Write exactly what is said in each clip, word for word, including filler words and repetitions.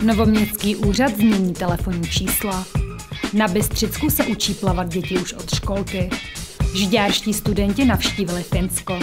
Novoměstský úřad změní telefonní čísla. Na Bystřicku se učí plavat děti už od školky. Žďárští studenti navštívili Finsko.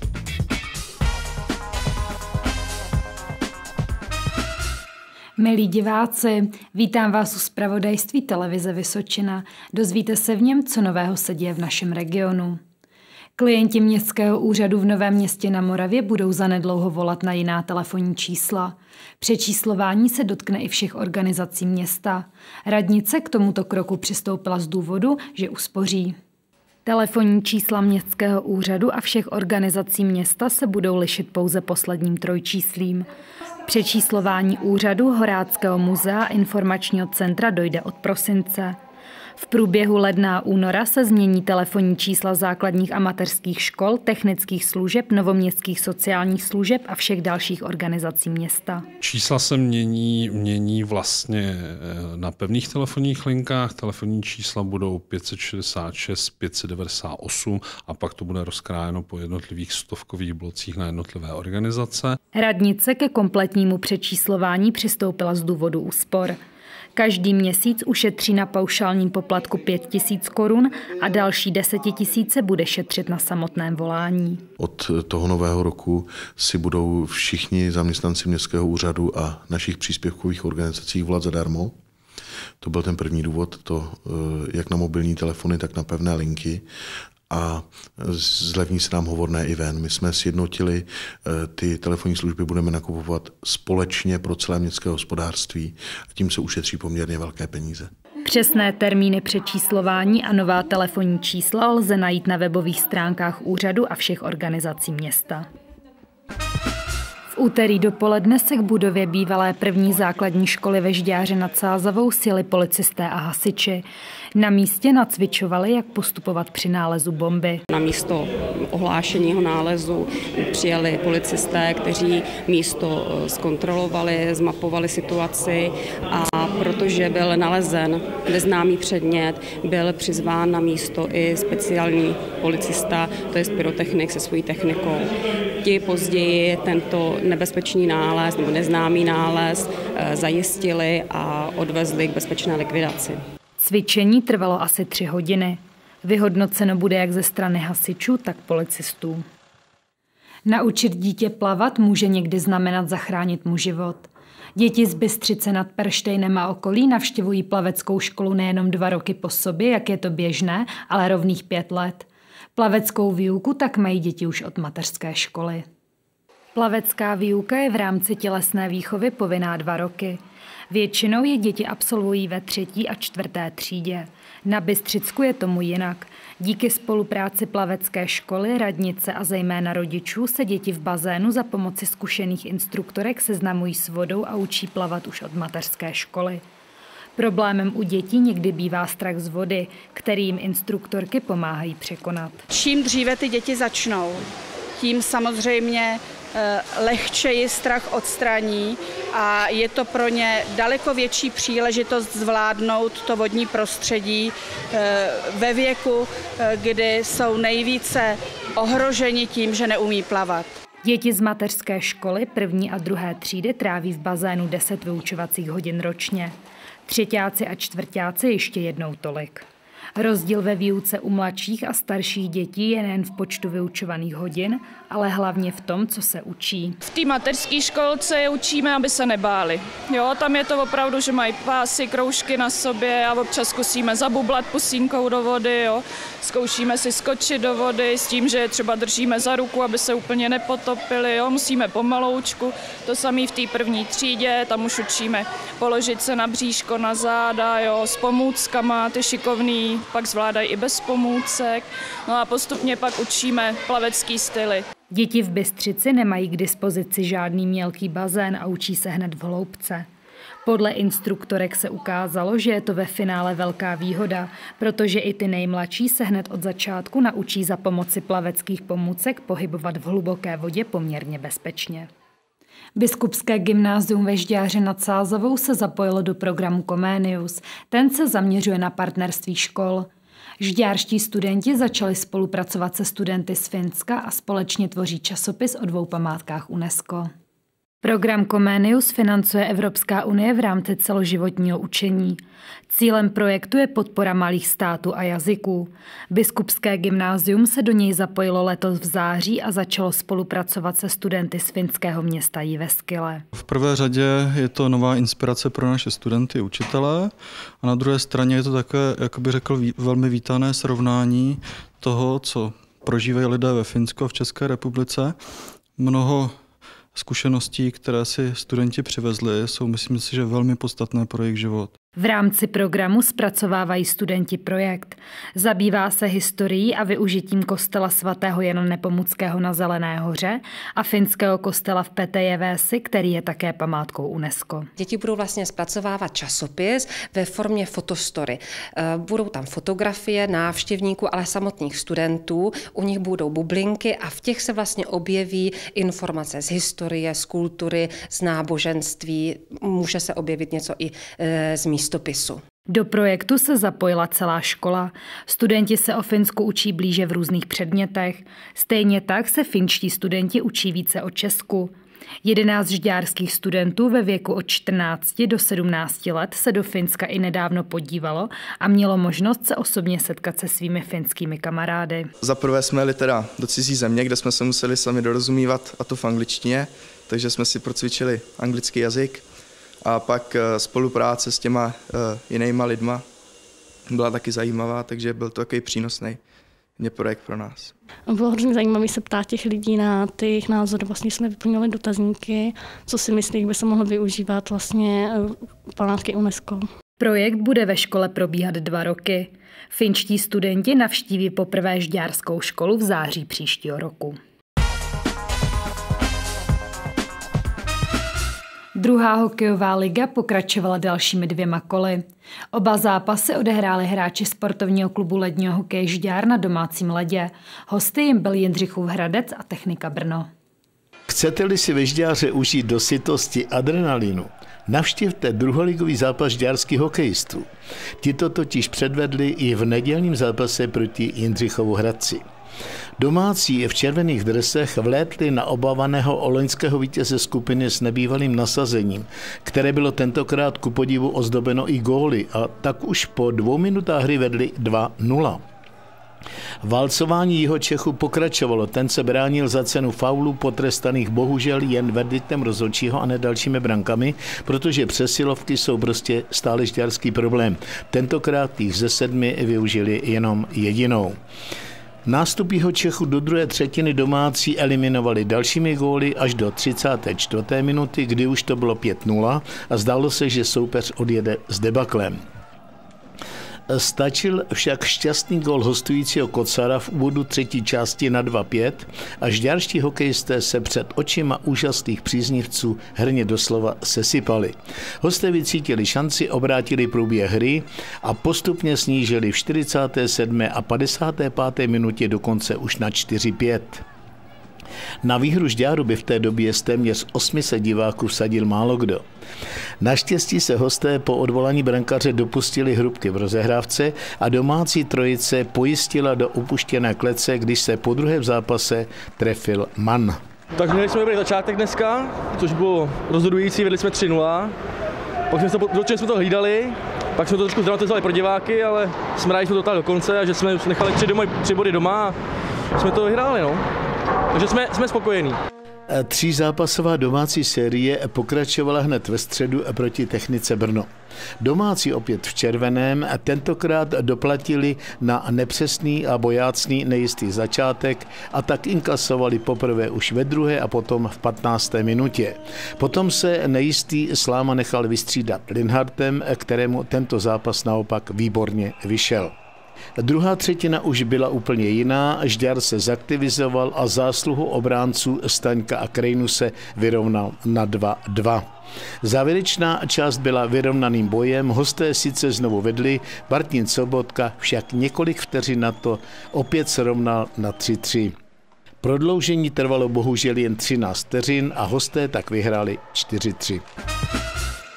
Milí diváci, vítám vás u zpravodajství televize Vysočina. Dozvíte se v něm, co nového se děje v našem regionu. Klienti Městského úřadu v Novém Městě na Moravě budou zanedlouho volat na jiná telefonní čísla. Přečíslování se dotkne i všech organizací města. Radnice k tomuto kroku přistoupila z důvodu, že uspoří. Telefonní čísla Městského úřadu a všech organizací města se budou lišit pouze posledním trojčíslím. Přečíslování úřadu, Horáckého muzea a informačního centra dojde od prosince. V průběhu ledna a února se změní telefonní čísla základních a mateřských škol, technických služeb, novoměstských sociálních služeb a všech dalších organizací města. Čísla se mění, mění vlastně na pevných telefonních linkách. Telefonní čísla budou pět set šedesát šest, pět set devadesát osm a pak to bude rozkrájeno po jednotlivých stovkových blocích na jednotlivé organizace. Radnice ke kompletnímu přečíslování přistoupila z důvodu úspor. Každý měsíc ušetří na paušálním poplatku pět tisíc korun a další desetitisíce bude šetřit na samotném volání. Od toho nového roku si budou všichni zaměstnanci Městského úřadu a našich příspěvkových organizací volat zadarmo. To byl ten první důvod, to jak na mobilní telefony, tak na pevné linky. A zlevní se nám hovorné i ven. My jsme sjednotili ty telefonní služby, budeme nakupovat společně pro celé městské hospodářství a tím se ušetří poměrně velké peníze. Přesné termíny přečíslování a nová telefonní čísla lze najít na webových stránkách úřadu a všech organizací města. V úterý dopoledne se k budově bývalé první základní školy ve Žďáře nad Sázavou sjeli policisté a hasiči. Na místě nacvičovali, jak postupovat při nálezu bomby. Na místo ohlášeního nálezu přijeli policisté, kteří místo zkontrolovali, zmapovali situaci a protože byl nalezen neznámý předmět, byl přizván na místo i speciální policista, to je pyrotechnik se svojí technikou. Ti později tento nebezpečný nález nebo neznámý nález zajistili a odvezli k bezpečné likvidaci. Cvičení trvalo asi tři hodiny. Vyhodnoceno bude jak ze strany hasičů, tak policistů. Naučit dítě plavat může někdy znamenat zachránit mu život. Děti z Bystřice nad Perštejnem a okolí navštěvují plaveckou školu nejenom dva roky po sobě, jak je to běžné, ale rovných pět let. Plaveckou výuku tak mají děti už od mateřské školy. Plavecká výuka je v rámci tělesné výchovy povinná dva roky. Většinou je děti absolvují ve třetí a čtvrté třídě. Na Bystřicku je tomu jinak. Díky spolupráci plavecké školy, radnice a zejména rodičů se děti v bazénu za pomoci zkušených instruktorek seznamují s vodou a učí plavat už od mateřské školy. Problémem u dětí někdy bývá strach z vody, který jim instruktorky pomáhají překonat. Čím dříve ty děti začnou, tím samozřejmě lehčeji strach odstraní a je to pro ně daleko větší příležitost zvládnout to vodní prostředí ve věku, kdy jsou nejvíce ohroženi tím, že neumí plavat. Děti z mateřské školy první a druhé třídy tráví v bazénu deset vyučovacích hodin ročně. Třeťáci a čtvrťáci ještě jednou tolik. Rozdíl ve výuce u mladších a starších dětí je nejen v počtu vyučovaných hodin, ale hlavně v tom, co se učí. V té mateřské školce je učíme, aby se nebáli. Jo, tam je to opravdu, že mají pásy, kroužky na sobě a občas zkusíme zabublat pusínkou do vody. Jo. Zkoušíme si skočit do vody s tím, že je třeba držíme za ruku, aby se úplně nepotopili. Jo. Musíme pomaloučku. To samé v té první třídě, tam už učíme položit se na bříško, na záda, jo, s pomůckama, ty šikovný pak zvládají i bez pomůcek. No a postupně pak učíme plavecký styly. Děti v Bystřici nemají k dispozici žádný mělký bazén a učí se hned v hloubce. Podle instruktorek se ukázalo, že je to ve finále velká výhoda, protože i ty nejmladší se hned od začátku naučí za pomoci plaveckých pomůcek pohybovat v hluboké vodě poměrně bezpečně. Biskupské gymnázium ve Žďáře nad Sázavou se zapojilo do programu Comenius. Ten se zaměřuje na partnerství škol. Žďárští studenti začali spolupracovat se studenty z Finska a společně tvoří časopis o dvou památkách UNESCO. Program Comenius financuje Evropská unie v rámci celoživotního učení. Cílem projektu je podpora malých států a jazyků. Biskupské gymnázium se do něj zapojilo letos v září a začalo spolupracovat se studenty z finského města Jyväskylä. V prvé řadě je to nová inspirace pro naše studenty, učitelé, a na druhé straně je to také, jak bych řekl, velmi vítané srovnání toho, co prožívají lidé ve Finsku a v České republice. Mnoho zkušeností, které si studenti přivezli, jsou, myslím si, že velmi podstatné pro jejich život. V rámci programu zpracovávají studenti projekt. Zabývá se historií a využitím kostela svatého Jana Nepomuckého na Zelené hoře a finského kostela v Petäjäväsi, který je také památkou UNESCO. Děti budou vlastně zpracovávat časopis ve formě fotostory. Budou tam fotografie návštěvníků, ale samotných studentů. U nich budou bublinky a v těch se vlastně objeví informace z historie, z kultury, z náboženství. Může se objevit něco i z místopisu. Do projektu se zapojila celá škola. Studenti se o Finsku učí blíže v různých předmětech. Stejně tak se finští studenti učí více o Česku. Jedenáct žďárských studentů ve věku od čtrnácti do sedmnácti let se do Finska i nedávno podívalo a mělo možnost se osobně setkat se svými finskými kamarády. Za prvé jsme jeli teda do cizí země, kde jsme se museli sami dorozumívat, a to v angličtině, takže jsme si procvičili anglický jazyk. A pak spolupráce s těma jinýma lidma byla taky zajímavá, takže byl to takový přínosný projekt pro nás. Bylo hrozně zajímavé se ptát těch lidí na ty jejich názory. Vlastně jsme vyplnili dotazníky, co si myslí, by se mohlo využívat vlastně památky UNESCO. Projekt bude ve škole probíhat dva roky. Finští studenti navštíví poprvé žďárskou školu v září příštího roku. Druhá hokejová liga pokračovala dalšími dvěma koly. Oba zápasy odehráli hráči sportovního klubu ledního hokeje Žďár na domácím ledě. Hosty jim byl Jindřichův Hradec a Technika Brno. Chcete-li si ve Žďáře užít do sytosti adrenalinu, navštivte druholigový zápas žďárských hokejistů. Tito totiž předvedli i v nedělním zápase proti Jindřichovu Hradci. Domácí v červených dresech vlétli na obávaného loňského vítěze skupiny s nebývalým nasazením, které bylo tentokrát ku podivu ozdobeno i góly, a tak už po dvou minutách hry vedli dva nula. Válcování Jihočechu pokračovalo, ten se bránil za cenu faulů potrestaných bohužel jen verdiktem rozhodčího a ne dalšími brankami, protože přesilovky jsou prostě stále žďárský problém. Tentokrát jich ze sedmi využili jenom jedinou. Nástup Jihočechu do druhé třetiny domácí eliminovali dalšími góly až do třicáté čtvrté minuty, kdy už to bylo pět nula a zdálo se, že soupeř odjede s debaklem. Stačil však šťastný gól hostujícího Kocara v úvodu třetí části na dva pět a žďárští hokejisté se před očima úžasných příznivců herně doslova sesypali. Hosté vycítili šanci, obrátili průběh hry a postupně snížili v čtyřicáté sedmé a padesáté páté minutě dokonce už na čtyři pět. Na výhru Žďáru by v té době z téměř osmi set diváků vsadil málo kdo. Naštěstí se hosté po odvolání brankaře dopustili hrubky v rozehrávce a domácí trojice pojistila do upuštěné klece, když se po druhém zápase trefil Mann. Tak měli jsme dobrý začátek dneska, což bylo rozhodující, vedli jsme tři nula. Pak jsme to, dočně jsme to hlídali, pak jsme to trošku zdramatizovali pro diváky, ale jsme rádi, že jsme to dotáhli do konce a že jsme nechali tři, doma, tři body doma a jsme to vyhráli. No. Takže jsme, jsme spokojení. Třízápasová domácí série pokračovala hned ve středu proti Technice Brno. Domácí opět v červeném a tentokrát doplatili na nepřesný a bojácný nejistý začátek a tak inkasovali poprvé už ve druhé a potom v patnácté minutě. Potom se nejistý Sláma nechal vystřídat Linhartem, kterému tento zápas naopak výborně vyšel. Druhá třetina už byla úplně jiná, Žďár se zaktivizoval a zásluhu obránců Staňka a Krejnu se vyrovnal na dva dva. Závěrečná část byla vyrovnaným bojem, hosté sice znovu vedli, Martin Sobotka však několik vteřin na to opět srovnal na tři tři. Prodloužení trvalo bohužel jen třináct vteřin a hosté tak vyhráli čtyři tři.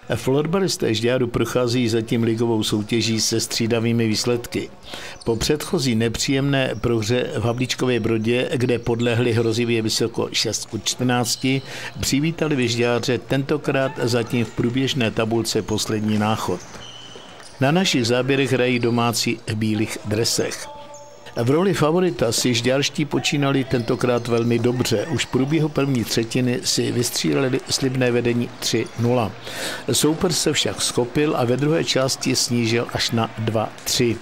Florbalisté Žďáru procházejí zatím ligovou soutěží se střídavými výsledky. Po předchozí nepříjemné prohře v Havlíčkově Brodě, kde podlehli hrozivě vysoko šest ku čtrnácti, přivítali Vyžďáře tentokrát zatím v průběžné tabulce poslední náchod. Na našich záběrech hrají domácí v bílých dresech. V roli favorita si žďárští počínali tentokrát velmi dobře. Už v průběhu první třetiny si vystříleli slibné vedení tři nula. Soupeř se však schopil a ve druhé části snížil až na dva tři.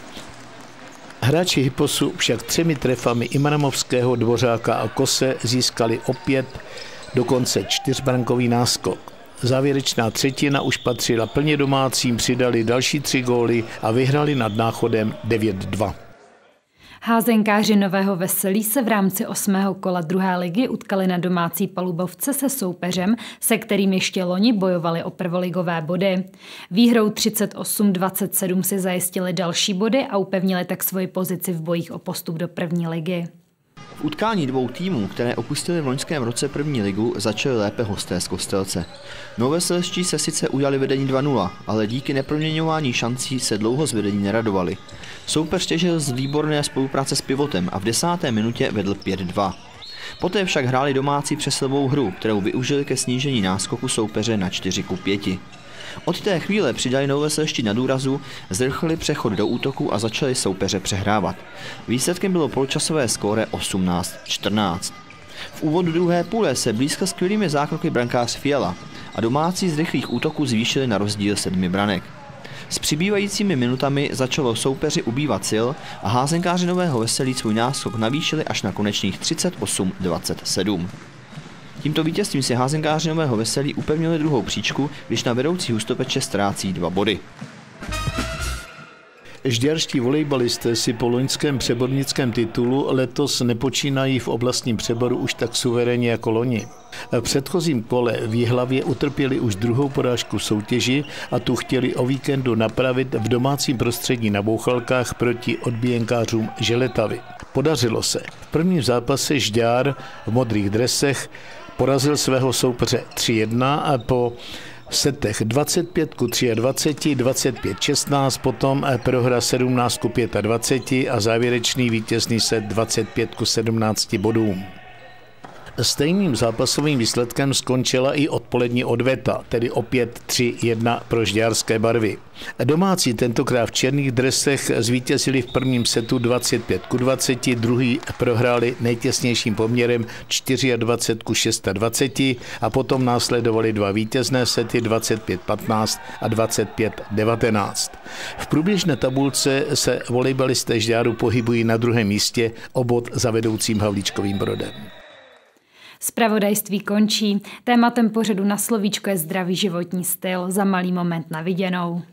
Hráči Hyposu však třemi trefami Imanamovského, Dvořáka a Kose získali opět dokonce čtyřbrankový náskok. Závěrečná třetina už patřila plně domácím, přidali další tři góly a vyhrali nad Náchodem devět dva. Házenkáři Nového Veselí se v rámci osmého kola druhé ligy utkali na domácí palubovce se soupeřem, se kterým ještě loni bojovali o prvoligové body. Výhrou třicet osm dvacet sedm si zajistili další body a upevnili tak svoji pozici v bojích o postup do první ligy. V utkání dvou týmů, které opustili v loňském roce první ligu, začaly lépe hosté z Kostelce. Novoveselští se sice ujali vedení dva nula, ale díky neproměňování šancí se dlouho z vedení neradovali. Soupeř těžil z výborné spolupráce s Pivotem a v desáté minutě vedl pět dva. Poté však hráli domácí přesilovou hru, kterou využili ke snížení náskoku soupeře na čtyři ku pěti. Od té chvíle přidali Novoveselští na důrazu, zrychlili přechod do útoku a začali soupeře přehrávat. Výsledkem bylo poločasové skóre osmnáct čtrnáct. V úvodu druhé půle se blízko skvělými zákroky brankář Fiala a domácí z rychlých útoků zvýšili na rozdíl sedmi branek. S přibývajícími minutami začalo soupeři ubývat sil a házenkáři Nového Veselí svůj náskok navýšili až na konečných třicet osm dvacet sedm. Tímto vítězstvím si házenkáři Nového Veselí upevnili druhou příčku, když na vedoucí Hustopeče ztrácí dva body. Žďárští volejbalisté si po loňském přebornickém titulu letos nepočínají v oblastním přeboru už tak suverénně jako loni. V předchozím kole v Jihlavě utrpěli už druhou porážku v soutěži a tu chtěli o víkendu napravit v domácím prostředí na Bouchalkách proti odbíjenkářům Želetavy. Podařilo se. V prvním zápase Žďár v modrých dresech porazil svého soupeře tři jedna a po setech dvacet pět ku dvaceti tři, dvacet pět šestnáct, potom prohra sedmnáct ku dvaceti pěti a závěrečný vítězný set dvacet pět ku sedmnácti bodům. Stejným zápasovým výsledkem skončila i odpolední odveta, tedy opět tři jedna pro žďárské barvy. Domácí tentokrát v černých dresech zvítězili v prvním setu dvacet pět ku dvaceti, druhý prohráli nejtěsnějším poměrem dvacet čtyři ku dvaceti šesti a potom následovali dva vítězné sety dvacet pět patnáct a dvacet pět devatenáct. V průběžné tabulce se volejbalisté Žďáru pohybují na druhém místě o bod za vedoucím Havlíčkovým Brodem. Zpravodajství končí. Tématem pořadu Na slovíčko je zdravý životní styl. Za malý moment na viděnou.